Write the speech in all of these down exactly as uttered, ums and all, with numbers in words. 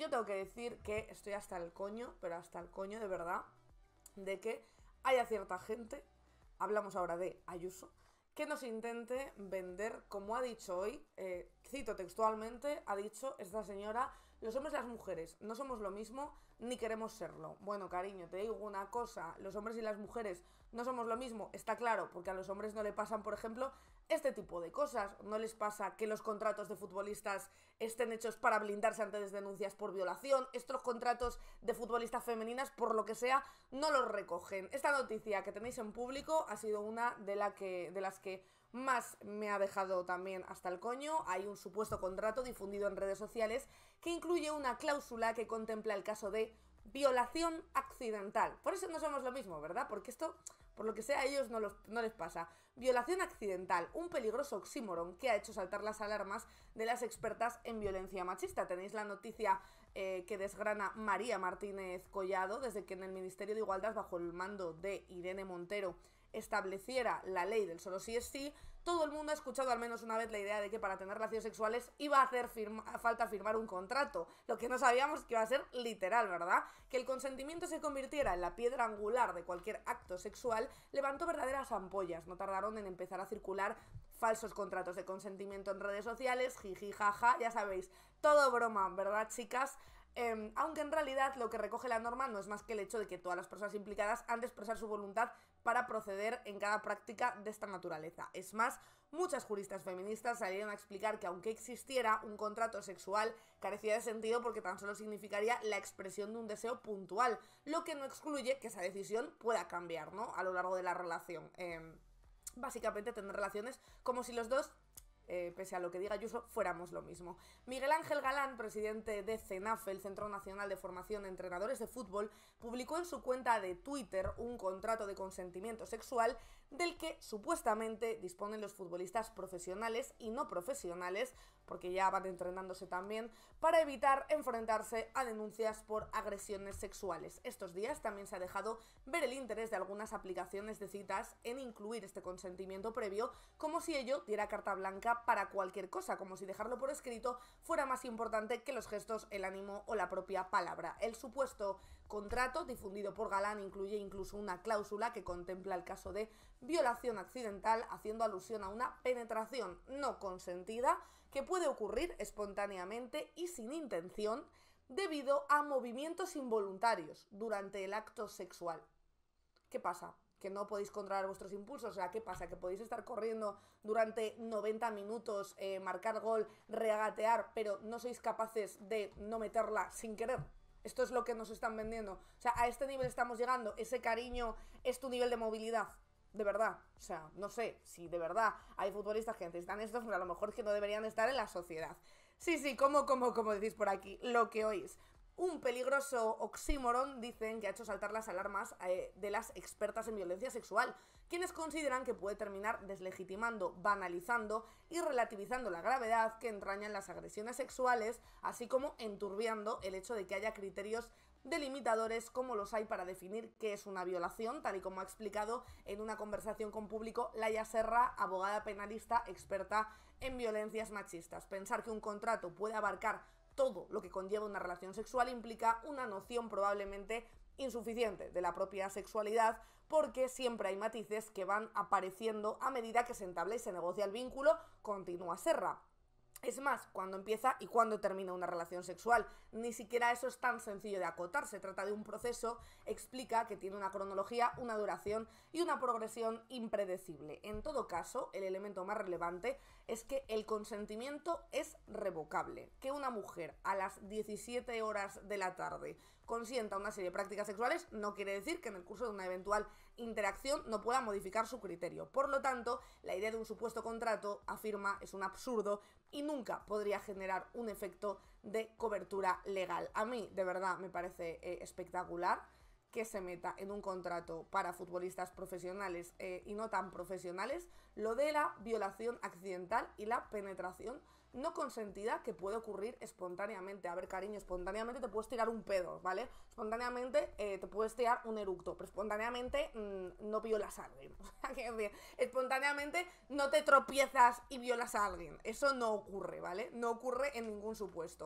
yo tengo que decir que estoy hasta el coño, pero hasta el coño de verdad, de que haya cierta gente, hablamos ahora de Ayuso, que nos intente vender, como ha dicho hoy, eh, cito textualmente, ha dicho esta señora: los hombres y las mujeres no somos lo mismo ni queremos serlo. Bueno, cariño, te digo una cosa, los hombres y las mujeres no somos lo mismo, está claro, porque a los hombres no le pasan, por ejemplo, este tipo de cosas. No les pasa que los contratos de futbolistas estén hechos para blindarse ante denuncias por violación. Estos contratos de futbolistas femeninas, por lo que sea, no los recogen. Esta noticia que tenéis en público ha sido una de, la que, de las que más me ha dejado también hasta el coño. Hay un supuesto contrato difundido en redes sociales que incluye una cláusula que contempla el caso de violación accidental. Por eso no somos lo mismo, ¿verdad? Porque esto, por lo que sea, a ellos no, los, no les pasa. Violación accidental, un peligroso oxímoron que ha hecho saltar las alarmas de las expertas en violencia machista. Tenéis la noticia eh, que desgrana María Martínez Collado, desde que en el Ministerio de Igualdad, bajo el mando de Irene Montero, estableciera la ley del solo sí es sí, todo el mundo ha escuchado al menos una vez la idea de que para tener relaciones sexuales iba a hacer firma, falta firmar un contrato. Lo que no sabíamos que iba a ser literal, ¿verdad? Que el consentimiento se convirtiera en la piedra angular de cualquier acto sexual levantó verdaderas ampollas. No tardaron en empezar a circular falsos contratos de consentimiento en redes sociales, jiji, jaja, ya sabéis, todo broma, ¿verdad, chicas? Eh, aunque en realidad lo que recoge la norma no es más que el hecho de que todas las personas implicadas han de expresar su voluntad para proceder en cada práctica de esta naturaleza. Es más, muchas juristas feministas salieron a explicar que aunque existiera un contrato sexual, carecía de sentido porque tan solo significaría la expresión de un deseo puntual, lo que no excluye que esa decisión pueda cambiar, ¿no?, a lo largo de la relación. Eh, básicamente tener relaciones como si los dos, Eh, pese a lo que diga Ayuso, fuéramos lo mismo. Miguel Ángel Galán, presidente de CENAFE, el Centro Nacional de Formación de Entrenadores de Fútbol, publicó en su cuenta de Twitter un contrato de consentimiento sexual del que supuestamente disponen los futbolistas profesionales y no profesionales, porque ya van entrenándose también, para evitar enfrentarse a denuncias por agresiones sexuales. Estos días también se ha dejado ver el interés de algunas aplicaciones de citas en incluir este consentimiento previo, como si ello diera carta blanca para cualquier cosa, como si dejarlo por escrito fuera más importante que los gestos, el ánimo o la propia palabra. El supuesto contrato difundido por Galán incluye incluso una cláusula que contempla el caso de violación accidental, haciendo alusión a una penetración no consentida que puede ocurrir espontáneamente y sin intención debido a movimientos involuntarios durante el acto sexual. ¿Qué pasa? ¿Que no podéis controlar vuestros impulsos? O sea, ¿qué pasa? ¿Que podéis estar corriendo durante noventa minutos, eh, marcar gol, regatear, pero no sois capaces de no meterla sin querer? Esto es lo que nos están vendiendo. O sea, a este nivel estamos llegando. Ese cariño es tu nivel de movilidad. De verdad. O sea, no sé si de verdad hay futbolistas que necesitan esto, pero a lo mejor es que no deberían estar en la sociedad. Sí, sí, como, como, como decís por aquí, lo que oís. Un peligroso oxímoron, dicen, que ha hecho saltar las alarmas eh, de las expertas en violencia sexual, quienes consideran que puede terminar deslegitimando, banalizando y relativizando la gravedad que entrañan las agresiones sexuales, así como enturbiando el hecho de que haya criterios delimitadores como los hay para definir qué es una violación, tal y como ha explicado en una conversación con Público Laia Serra, abogada penalista experta en violencias machistas. Pensar que un contrato puede abarcar todo lo que conlleva una relación sexual implica una noción probablemente insuficiente de la propia sexualidad, porque siempre hay matices que van apareciendo a medida que se entabla y se negocia el vínculo, continúa Serra. Es más, cuando empieza y cuando termina una relación sexual. Ni siquiera eso es tan sencillo de acotar. Se trata de un proceso, explica, que tiene una cronología, una duración y una progresión impredecible. En todo caso, el elemento más relevante es que el consentimiento es revocable. Que una mujer a las diecisiete horas de la tarde consienta una serie de prácticas sexuales no quiere decir que en el curso de una eventual interacción no pueda modificar su criterio. Por lo tanto, la idea de un supuesto contrato, afirma, es un absurdo y nunca podría generar un efecto de cobertura legal. A mí, de verdad, me parece eh, espectacular que se meta en un contrato para futbolistas profesionales eh, y no tan profesionales lo de la violación accidental y la penetración no consentida que puede ocurrir espontáneamente. A ver, cariño, espontáneamente te puedes tirar un pedo, ¿vale? Espontáneamente eh, te puedes tirar un eructo, pero espontáneamente mmm, no violas a alguien. O sea, que decir, espontáneamente no te tropiezas y violas a alguien. Eso no ocurre, ¿vale? No ocurre en ningún supuesto.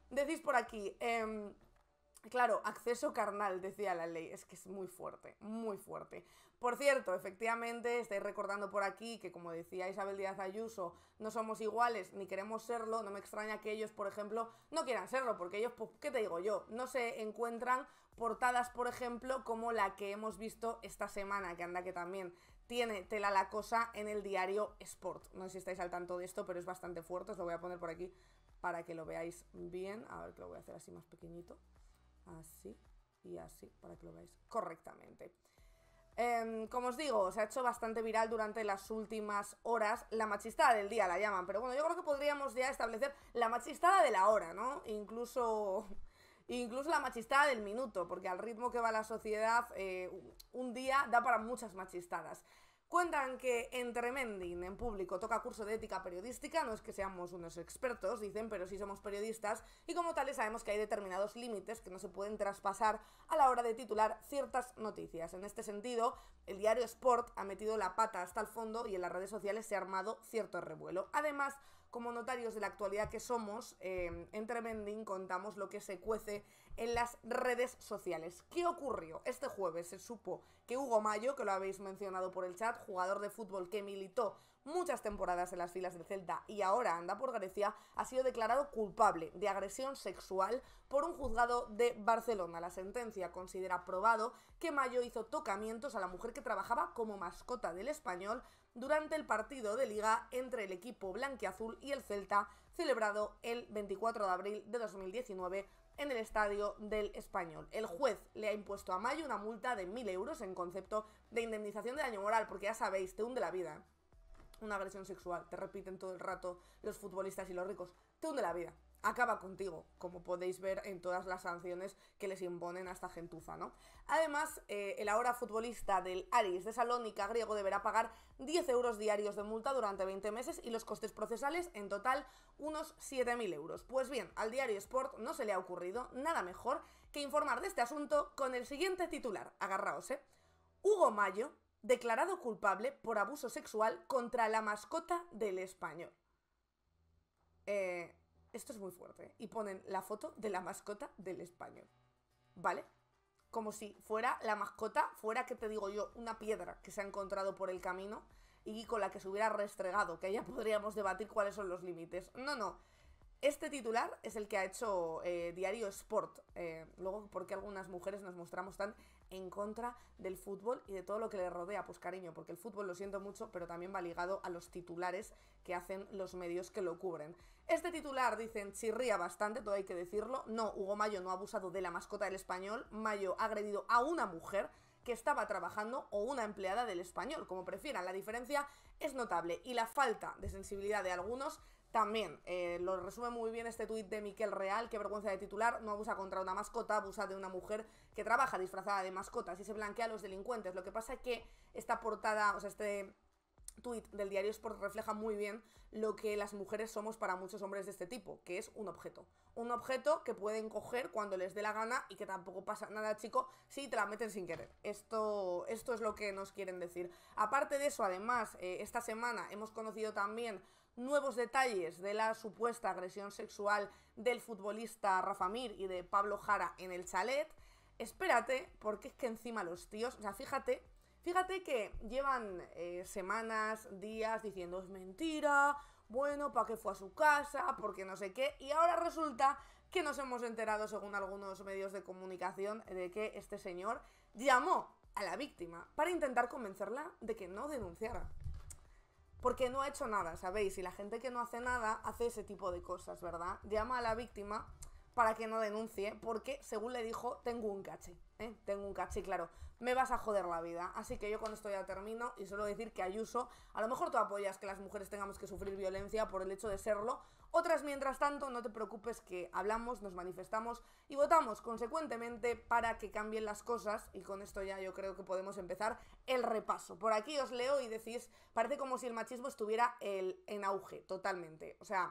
Decís por aquí, eh, claro, acceso carnal, decía la ley. Es que es muy fuerte, muy fuerte. Por cierto, efectivamente, estáis recordando por aquí que, como decía Isabel Díaz Ayuso, no somos iguales ni queremos serlo. No me extraña que ellos, por ejemplo, no quieran serlo, porque ellos, pues, ¿qué te digo yo? No se encuentran portadas, por ejemplo, como la que hemos visto esta semana, que anda que también tiene tela la cosa en el diario Sport. No sé si estáis al tanto de esto, pero es bastante fuerte. Os lo voy a poner por aquí para que lo veáis bien. A ver, que lo voy a hacer así más pequeñito. Así y así, para que lo veáis correctamente. Eh, como os digo, se ha hecho bastante viral durante las últimas horas. La machistada del día la llaman, pero bueno, yo creo que podríamos ya establecer la machistada de la hora, ¿no? Incluso, incluso la machistada del minuto, porque al ritmo que va la sociedad, eh, un día da para muchas machistadas. Cuentan que en Tremending, en público, toca curso de ética periodística. No es que seamos unos expertos, dicen, pero sí somos periodistas, y como tales sabemos que hay determinados límites que no se pueden traspasar a la hora de titular ciertas noticias. En este sentido, el diario Sport ha metido la pata hasta el fondo y en las redes sociales se ha armado cierto revuelo. Además, como notarios de la actualidad que somos, eh, en Tremending contamos lo que se cuece en las redes sociales. ¿Qué ocurrió? Este jueves se supo que Hugo Mallo, que lo habéis mencionado por el chat, jugador de fútbol que militó muchas temporadas en las filas del Celta y ahora anda por Grecia, ha sido declarado culpable de agresión sexual por un juzgado de Barcelona. La sentencia considera probado que Mallo hizo tocamientos a la mujer que trabajaba como mascota del Español durante el partido de Liga entre el equipo blanquiazul y el Celta, celebrado el veinticuatro de abril de dos mil diecinueve en el estadio del Español. El juez le ha impuesto a Mallo una multa de mil euros en concepto de indemnización de daño moral, porque ya sabéis, te hunde la vida. Una agresión sexual, te repiten todo el rato los futbolistas y los ricos, te hunde la vida. Acaba contigo, como podéis ver en todas las sanciones que les imponen a esta gentuza, ¿no? Además, eh, el ahora futbolista del Aris de Salónica griego deberá pagar diez euros diarios de multa durante veinte meses y los costes procesales en total unos siete mil euros. Pues bien, al diario Sport no se le ha ocurrido nada mejor que informar de este asunto con el siguiente titular. Agarraos, ¿eh? Hugo Mallo, declarado culpable por abuso sexual contra la mascota del Español. Eh... Esto es muy fuerte. Y ponen la foto de la mascota del Español, ¿vale? Como si fuera la mascota, fuera, que te digo yo, una piedra que se ha encontrado por el camino y con la que se hubiera restregado, que ya podríamos debatir cuáles son los límites. No, no. Este titular es el que ha hecho eh, Diario Sport. Eh, luego, ¿por qué algunas mujeres nos mostramos tan en contra del fútbol y de todo lo que le rodea? Pues cariño, porque el fútbol, lo siento mucho, pero también va ligado a los titulares que hacen los medios que lo cubren. Este titular, dicen, chirría bastante, todo hay que decirlo. No, Hugo Mallo no ha abusado de la mascota del Español. Mallo ha agredido a una mujer que estaba trabajando o una empleada del Español, como prefieran. La diferencia es notable y la falta de sensibilidad de algunos también. Eh, lo resume muy bien este tuit de Miquel Real. Qué vergüenza de titular. No abusa contra una mascota, abusa de una mujer que trabaja disfrazada de mascota. Así se blanquea a los delincuentes. Lo que pasa es que esta portada, o sea, este tuit del diario Sport refleja muy bien lo que las mujeres somos para muchos hombres de este tipo, que es un objeto. Un objeto que pueden coger cuando les dé la gana y que tampoco pasa nada, chico, si te la meten sin querer. Esto, esto es lo que nos quieren decir. Aparte de eso, además, eh, esta semana hemos conocido también nuevos detalles de la supuesta agresión sexual del futbolista Rafa Mir y de Pablo Jara en el chalet. Espérate, porque es que encima los tíos, o sea, fíjate, fíjate que llevan eh, semanas, días diciendo es mentira, bueno, ¿para qué fue a su casa? Porque no sé qué, y ahora resulta que nos hemos enterado, según algunos medios de comunicación, de que este señor llamó a la víctima para intentar convencerla de que no denunciara. Porque no ha hecho nada, ¿sabéis? Y la gente que no hace nada hace ese tipo de cosas, ¿verdad? Llama a la víctima para que no denuncie, porque, según le dijo, tengo un caché, ¿eh? Tengo un caché, claro, me vas a joder la vida. Así que yo con esto ya termino y suelo decir que Ayuso, a lo mejor tú apoyas que las mujeres tengamos que sufrir violencia por el hecho de serlo. Otras, mientras tanto, no te preocupes, que hablamos, nos manifestamos y votamos consecuentemente para que cambien las cosas. Y con esto ya yo creo que podemos empezar el repaso. Por aquí os leo y decís, parece como si el machismo estuviera el, en auge, totalmente. O sea,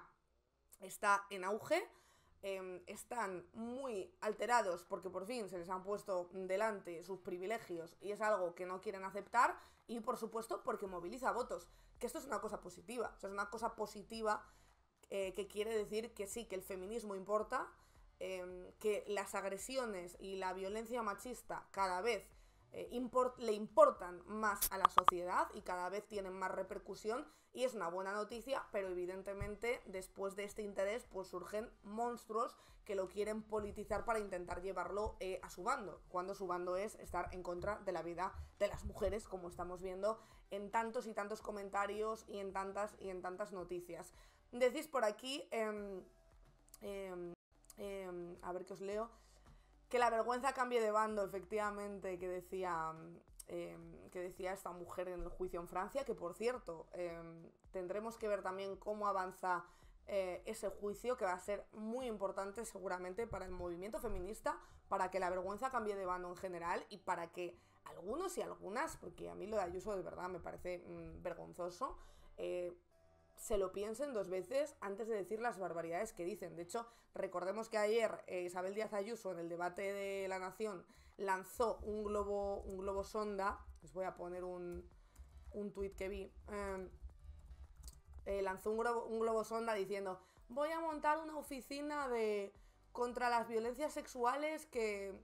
está en auge. Eh, están muy alterados porque por fin se les han puesto delante sus privilegios y es algo que no quieren aceptar, y por supuesto porque moviliza votos, que esto es una cosa positiva, o sea, es una cosa positiva eh, que quiere decir que sí, que el feminismo importa, eh, que las agresiones y la violencia machista cada vez eh, import, le importan más a la sociedad y cada vez tienen más repercusión, y es una buena noticia, pero evidentemente después de este interés pues surgen monstruos que lo quieren politizar para intentar llevarlo eh, a su bando, cuando su bando es estar en contra de la vida de las mujeres, como estamos viendo en tantos y tantos comentarios y en tantas y en tantas noticias. Decís por aquí, eh, eh, eh, a ver qué os leo, que la vergüenza cambie de bando, efectivamente, que decía, eh, que decía esta mujer en el juicio en Francia, que por cierto, eh, tendremos que ver también cómo avanza eh, ese juicio, que va a ser muy importante seguramente para el movimiento feminista, para que la vergüenza cambie de bando en general y para que algunos y algunas, porque a mí lo de Ayuso de verdad me parece mmm, vergonzoso, eh, se lo piensen dos veces antes de decir las barbaridades que dicen. De hecho, recordemos que ayer eh, Isabel Díaz Ayuso en el debate de La Nación lanzó un globo, un globo sonda. Les voy a poner un, un tuit que vi. Eh, eh, lanzó un globo, un globo sonda diciendo: voy a montar una oficina de contra las violencias sexuales que,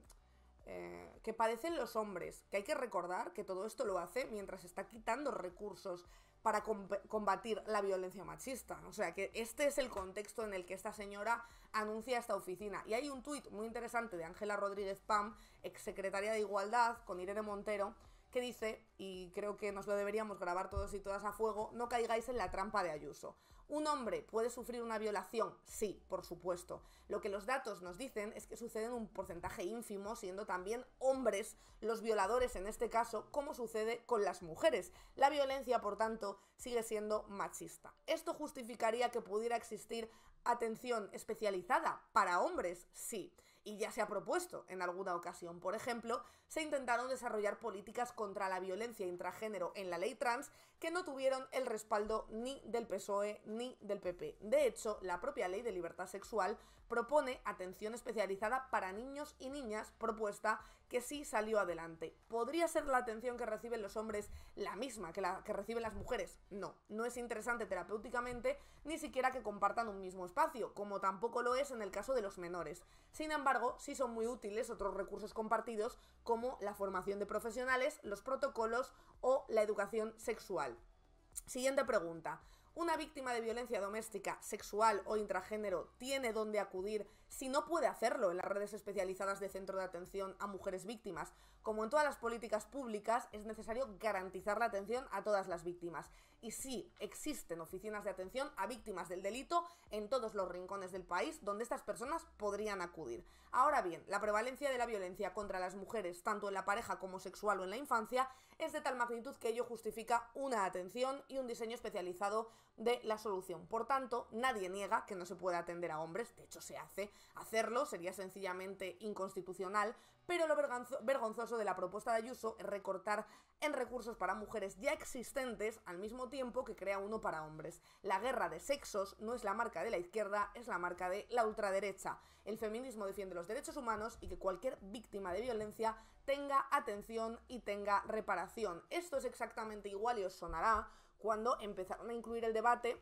eh, que padecen los hombres. Que hay que recordar que todo esto lo hace mientras está quitando recursos para combatir la violencia machista. O sea, que este es el contexto en el que esta señora anuncia esta oficina. Y hay un tuit muy interesante de Ángela Rodríguez Pam, exsecretaria de Igualdad, con Irene Montero, que dice, y creo que nos lo deberíamos grabar todos y todas a fuego: no caigáis en la trampa de Ayuso. ¿Un hombre puede sufrir una violación? Sí, por supuesto. Lo que los datos nos dicen es que sucede en un porcentaje ínfimo, siendo también hombres los violadores en este caso, como sucede con las mujeres. La violencia, por tanto, sigue siendo machista. ¿Esto justificaría que pudiera existir atención especializada para hombres? Sí. Y ya se ha propuesto en alguna ocasión. Por ejemplo, se intentaron desarrollar políticas contra la violencia intragénero en la ley trans que no tuvieron el respaldo ni del P S O E ni del P P. De hecho, la propia ley de libertad sexual propone atención especializada para niños y niñas, propuesta que sí salió adelante. ¿Podría ser la atención que reciben los hombres la misma que la que reciben las mujeres? No, no es interesante terapéuticamente, ni siquiera que compartan un mismo espacio, como tampoco lo es en el caso de los menores. Sin embargo, sí son muy útiles otros recursos compartidos, como la formación de profesionales, los protocolos o la educación sexual. Siguiente pregunta. ¿Una víctima de violencia doméstica, sexual o intragénero tiene dónde acudir si no puede hacerlo en las redes especializadas de centro de atención a mujeres víctimas? Como en todas las políticas públicas, es necesario garantizar la atención a todas las víctimas. Y sí, existen oficinas de atención a víctimas del delito en todos los rincones del país donde estas personas podrían acudir. Ahora bien, la prevalencia de la violencia contra las mujeres, tanto en la pareja como sexual o en la infancia, es de tal magnitud que ello justifica una atención y un diseño especializado de la solución. Por tanto, nadie niega que no se pueda atender a hombres, de hecho se hace. Hacerlo sería sencillamente inconstitucional, pero lo vergonzoso de la propuesta de Ayuso es recortar en recursos para mujeres ya existentes al mismo tiempo que crea uno para hombres. La guerra de sexos no es la marca de la izquierda, es la marca de la ultraderecha. El feminismo defiende los derechos humanos y que cualquier víctima de violencia tenga atención y tenga reparación. Esto es exactamente igual y os sonará cuando empezaron a incluir el debate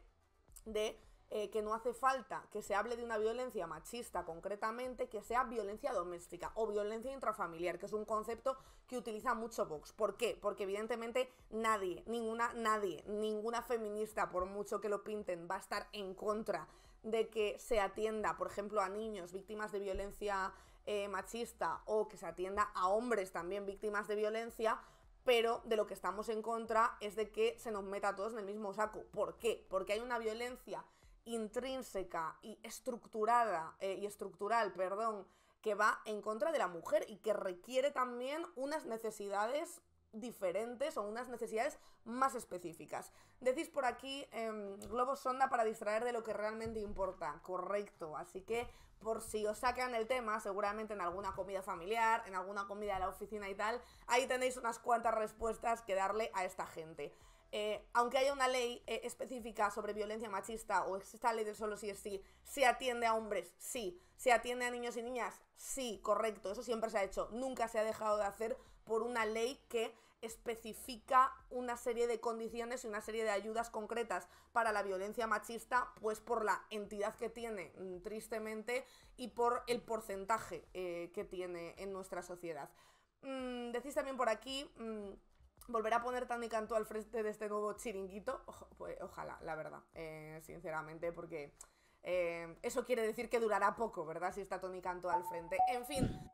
de eh, que no hace falta que se hable de una violencia machista concretamente, que sea violencia doméstica o violencia intrafamiliar, que es un concepto que utiliza mucho Vox. ¿Por qué? Porque evidentemente nadie, ninguna, nadie, ninguna feminista, por mucho que lo pinten, va a estar en contra de que se atienda, por ejemplo, a niños víctimas de violencia eh, machista, o que se atienda a hombres también víctimas de violencia. Pero de lo que estamos en contra es de que se nos meta a todos en el mismo saco. ¿Por qué? Porque hay una violencia intrínseca y estructurada eh, y estructural, perdón, que va en contra de la mujer y que requiere también unas necesidades diferentes o unas necesidades más específicas. Decís por aquí, eh, globos sonda para distraer de lo que realmente importa. Correcto, así que por si os sacan el tema, seguramente en alguna comida familiar, en alguna comida de la oficina y tal, ahí tenéis unas cuantas respuestas que darle a esta gente. Eh, aunque haya una ley eh, específica sobre violencia machista o exista ley del solo sí es sí, ¿se atiende a hombres? Sí. ¿Se atiende a niños y niñas? Sí, correcto, eso siempre se ha hecho. Nunca se ha dejado de hacer por una ley que especifica una serie de condiciones y una serie de ayudas concretas para la violencia machista, pues por la entidad que tiene, tristemente, y por el porcentaje eh, que tiene en nuestra sociedad. Mm, decís también por aquí... Mm, volverá a poner Toni Cantó al frente de este nuevo chiringuito. Ojo, pues, ojalá, la verdad, eh, sinceramente, porque eh, eso quiere decir que durará poco, ¿verdad? Si está Toni Cantó al frente. En fin,